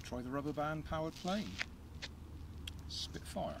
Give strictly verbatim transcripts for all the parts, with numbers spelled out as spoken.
try the rubber band powered plane, Spitfire.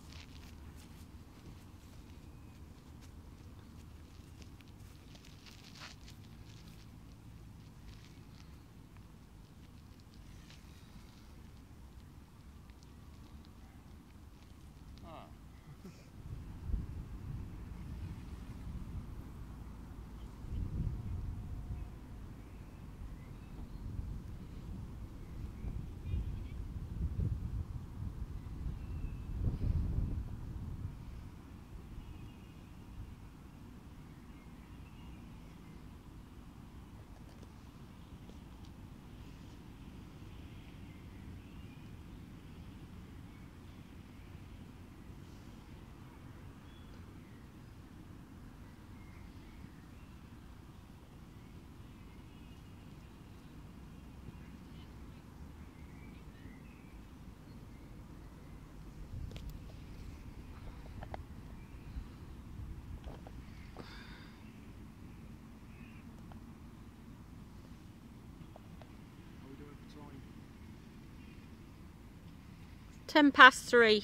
Ten past three.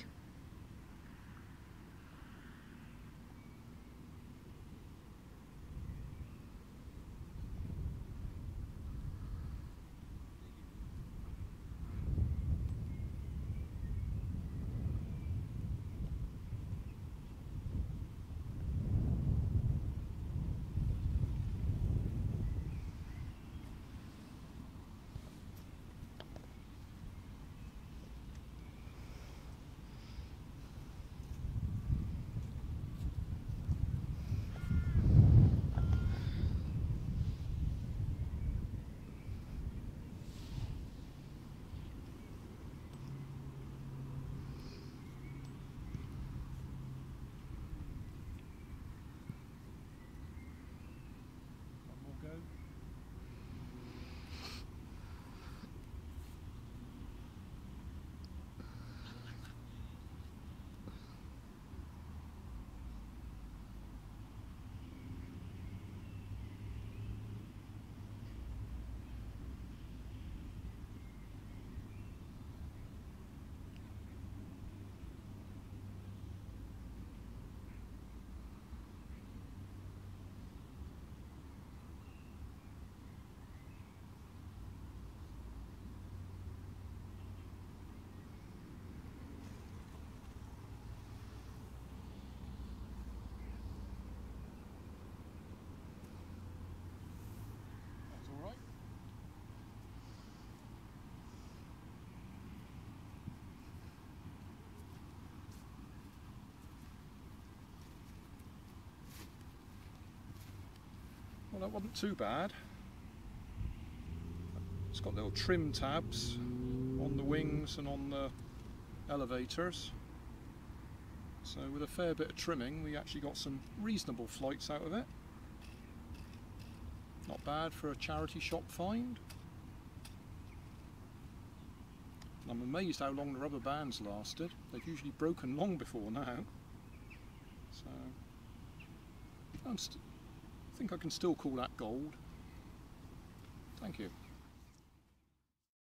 Well, that wasn't too bad. It's got little trim tabs on the wings and on the elevators. So with a fair bit of trimming, we actually got some reasonable flights out of it. Not bad for a charity shop find. I'm amazed how long the rubber bands lasted. They've usually broken long before now. So I'm st- I think I can still call that gold. Thank you.